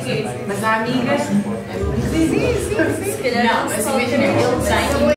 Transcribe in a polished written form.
Mas a amiga. Sim, sim, sim. Não, mas imagina, ele tem